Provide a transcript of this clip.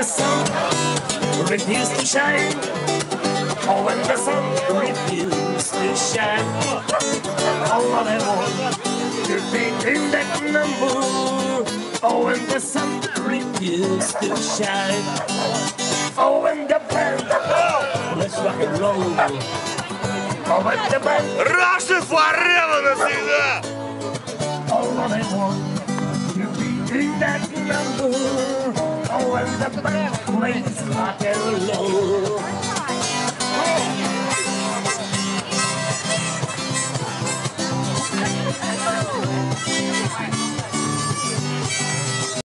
the sun refused to shine. Oh, when the sun refused to shine. All of them want to be in that number. Oh, when the sun refused to shine. Oh, when the band, let's rock and roll. Oh, when the band, Russia forever навсегда. all of them want to be in that number. Oh, when the band plays rock and roll.